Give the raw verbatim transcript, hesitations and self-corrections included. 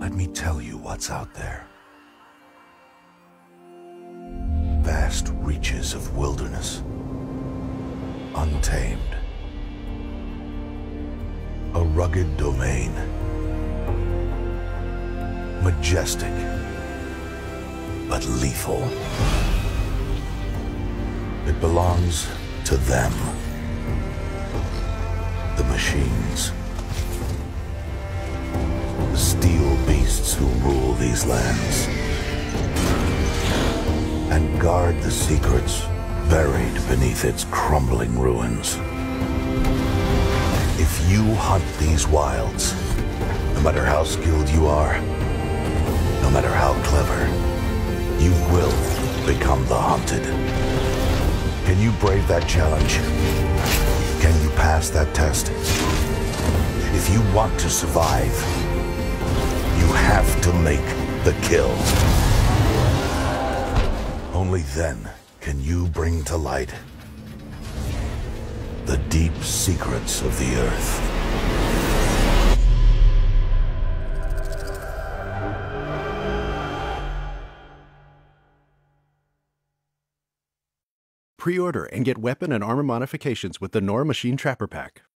Let me tell you what's out there. Vast reaches of wilderness, untamed. A rugged domain, majestic, but lethal. It belongs to them, the machines. The steel beasts who rule these lands and guard the secrets buried beneath its crumbling ruins. If you hunt these wilds, no matter how skilled you are, no matter how clever, you will become the hunted. Can you brave that challenge? Can you pass that test? If you want to survive, you have to make the kill. Only then can you bring to light the deep secrets of the Earth. Pre-order and get weapon and armor modifications with the Nora Machine Trapper Pack.